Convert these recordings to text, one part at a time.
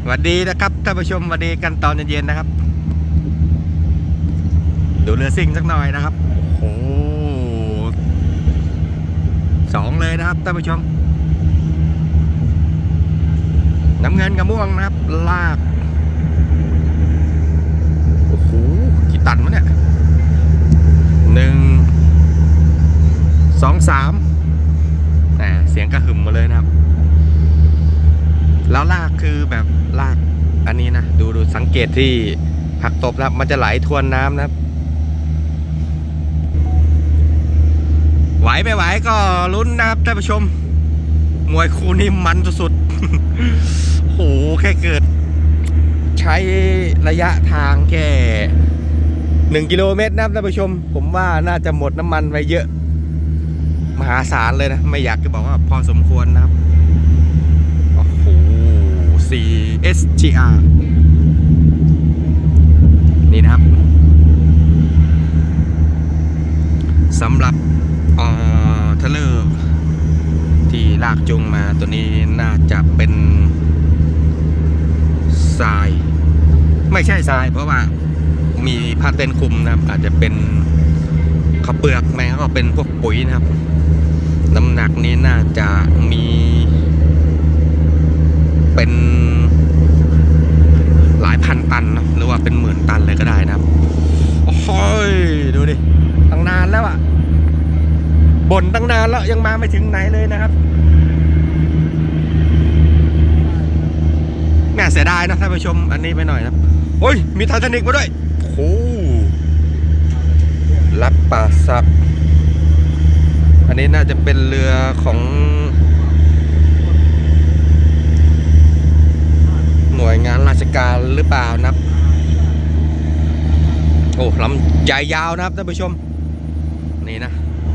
วัสดีนะครับท่านผู้ชมสวัสดีกันตอนเย็นๆนะครับดูเรือซิ่งสักหน่อยนะครับโอ้สองเลยนะครับท่านผู้ชมน้ำเงินกับม่วงนะครับลากโอ้โหกี่ตันวะเนี่ย1 2 3เสียงกระหึ่มมาเลยนะครับแล้วลากคือแบบลากอันนี้นะดูสังเกตที่ผักตบนะครับมันจะไหลทวนน้ำนะครับไหวไม่ไหวก็ลุ้นนะครับท่านผู้ชมมวยคู่นี้มันสุดๆโหแค่เกิดใช้ระยะทางแค่1 กิโลเมตรนะครับท่านผู้ชมผมว่าน่าจะหมดน้ำมันไปเยอะมหาศาลเลยนะไม่อยากจะบอกว่าพอสมควรนะครับโอ้โห CSGR นี่นะครับสำหรับเทเลอร์ที่ลากจูงมาตัวนี้น่าจะเป็นทรายไม่ใช่ทรายเพราะว่ามีผ้าเต็นท์คลุมนะครับอาจจะเป็นข้าวเปลือกแม่ก็เป็นพวกปุ๋ยนะครับน้ำหนักนี้น่าจะมีเป็นหลายพันตันนะหรือว่าเป็น10,000 ตันเลยก็ได้นะครับโอ้ยดูดิตั้งนานแล้วอะบ่นตั้งนานแล้วยังมาไม่ถึงไหนเลยนะครับแม่เสียดายนะท่านผู้ชมอันนี้ไปหน่อยนะโอ้ยมีไททานิกมาด้วยโอ้โหรับป่าสักอันนี้น่าจะเป็นเรือของหน่วยงานราชการหรือเปล่านะครับโอ้ลำใหญ่ยาวนะครับท่านผู้ชมนี่นะ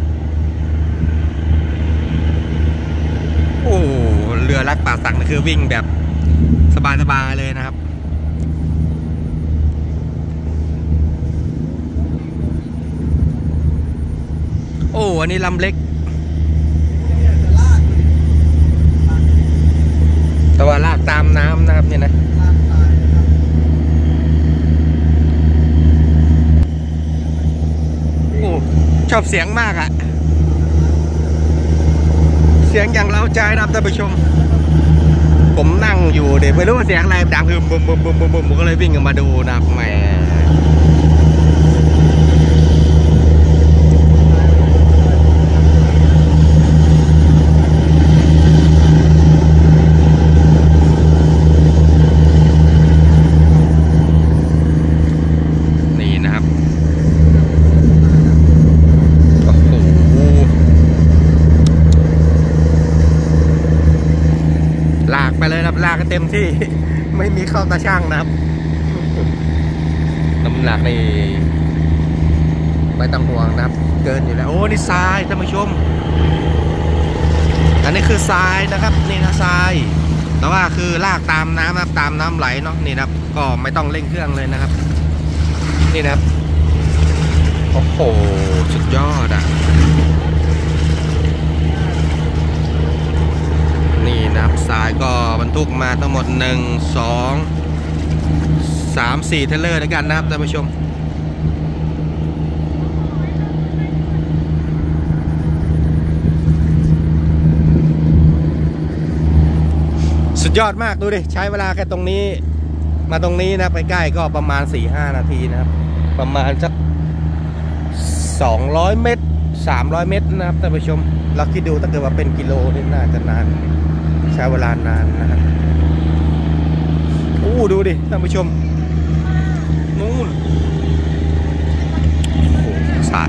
โอ้เรือรักป่าสักนี่คือวิ่งแบบสบายๆเลยนะครับโอ้อันนี้ลำเล็กแต่ว่าลากตามน้ำนะครับนี่นะโอ้ชอบเสียงมากอะเสียงอย่างเร้าใจนะครับท่านผู้ชมผมนั่งอยู่เดี๋ยวไม่รู้ว่าเสียงอะไรดังคือบุ้มผมก็เลยวิ่งออกมาดูนะครับแหมไปเลยครับลากกันเต็มที่ไม่มีเข้าตาช่างนะครับน้ำหนักนี่ไม่ต้องห่วงนะครับเกินอยู่แล้วโอ้นี่ทรายท่านผู้ชมอันนี้คือทรายนะครับนี่นะทรายแต่ว่าคือลากตามน้ำนะครับตามน้ำไหลเนาะนี่นะครับก็ไม่ต้องเร่งเครื่องเลยนะครับนี่นะครับโอ้โหสุดยอดอ่ะนี่นะครับทรายก็บรรทุกมาทั้งหมด1 2 3 4เทเลอร์ด้วยกันนะครับท่านผู้ชมสุดยอดมากดูดิใช้เวลาแค่ตรงนี้มาตรงนี้นะไปใกล้ก็ประมาณ 4-5 นาทีนะครับประมาณสัก200 เมตร300 เมตรนะครับท่านผู้ชมเราคิดดูถ้าเกิดว่าเป็นกิโลนี่น่าจะนานใช้เวลานานนะครับดูดิท่านผู้ชมนู่นสาย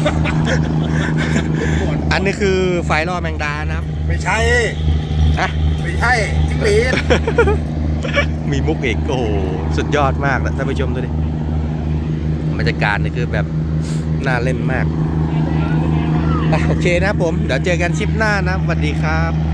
อันนี้คือไฟล่อแมงดานะครับไม่ใช่นะไม่ใช่จิ้งหรีดมีมุกอีกโอ้สุดยอดมากนะท่านผู้ชมดูดิบรรยากาศนี่คือแบบน่าเล่นมากโอเคนะผมเดี๋ยวเจอกันคลิปหน้านะสวัสดีครับ